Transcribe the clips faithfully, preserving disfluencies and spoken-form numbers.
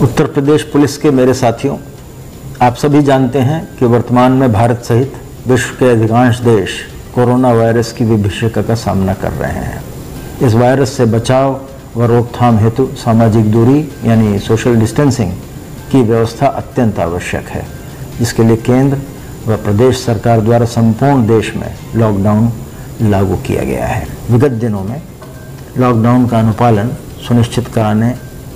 Uttar Pradesh police के मेरे साथियों, आप सभी जानते हैं कि वर्तमान में भारत सहित विश्व के अधिकांश देश कोरोना वायरस की विभीषिका का सामना कर रहे हैं। इस वायरस से बचाव व रोकथाम हेतु सामाजिक दूरी यानी सोशल डिस्टेंसिंग की व्यवस्था अत्यंत आवश्यक है, जिसके लिए केंद्र व प्रदेश सरकार द्वारा संपूर्ण देश में लॉकडाउन लागू किया गया है। विगत दिनों में लॉकडाउन का अनुपालन सुनिश्चित कराने,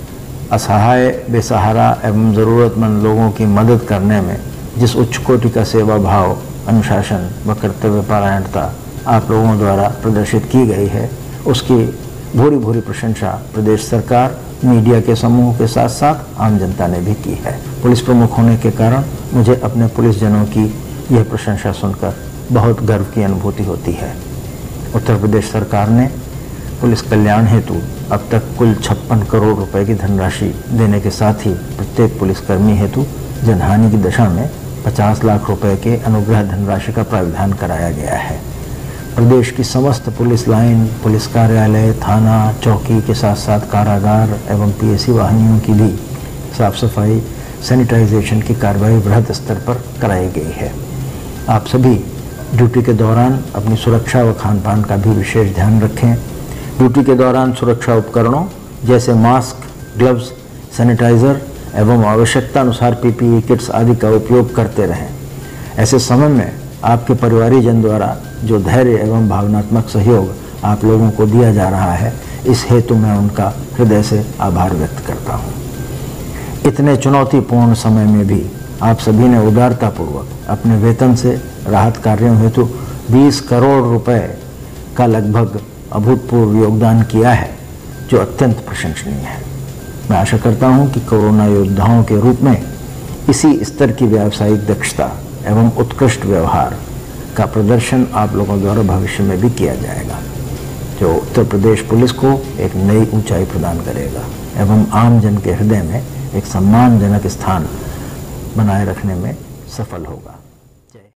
असहाय, बेसहारा एवं ज़रूरतमंद लोगों की मदद करने में जिस उच्च कोटि का सेवा भाव, अनुशासन व कर्तव्य परायणता आप लोगों द्वारा प्रदर्शित की गई है, उसकी भूरी भूरी प्रशंसा प्रदेश सरकार, मीडिया के समूह के साथ साथ आम जनता ने भी की है। पुलिस प्रमुख होने के कारण मुझे अपने पुलिस जनों की यह प्रशंसा सुनकर बहुत गर्व की अनुभूति होती है। उत्तर प्रदेश सरकार ने पुलिस कल्याण हेतु अब तक कुल छप्पन करोड़ रुपए की धनराशि देने के साथ ही प्रत्येक पुलिसकर्मी हेतु जनहानि की दशा में पचास लाख रुपए के अनुग्रह धनराशि का प्रावधान कराया गया है। प्रदेश की समस्त पुलिस लाइन, पुलिस कार्यालय, थाना, चौकी के साथ साथ कारागार एवं पीएसी वाहिनियों की भी साफ सफाई, सैनिटाइजेशन की कार्रवाई वृहद स्तर पर कराई गई है। आप सभी ड्यूटी के दौरान अपनी सुरक्षा व खान पान का भी विशेष ध्यान रखें। ड्यूटी के दौरान सुरक्षा उपकरणों जैसे मास्क, ग्लव्स, सैनिटाइज़र एवं आवश्यकता अनुसार पीपीई किट्स आदि का उपयोग करते रहें। ऐसे समय में आपके परिवारीजन द्वारा जो धैर्य एवं भावनात्मक सहयोग आप लोगों को दिया जा रहा है, इस हेतु मैं उनका हृदय से आभार व्यक्त करता हूँ। इतने चुनौतीपूर्ण समय में भी आप सभी ने उदारतापूर्वक अपने वेतन से राहत कार्यों हेतु बीस करोड़ रुपए का लगभग अभूतपूर्व योगदान किया है, जो अत्यंत प्रशंसनीय है। मैं आशा करता हूं कि कोरोना योद्धाओं के रूप में इसी स्तर की व्यावसायिक दक्षता एवं उत्कृष्ट व्यवहार का प्रदर्शन आप लोगों द्वारा भविष्य में भी किया जाएगा, जो उत्तर प्रदेश पुलिस को एक नई ऊंचाई प्रदान करेगा एवं आम जन के हृदय में एक सम्मानजनक स्थान बनाए रखने में सफल होगा।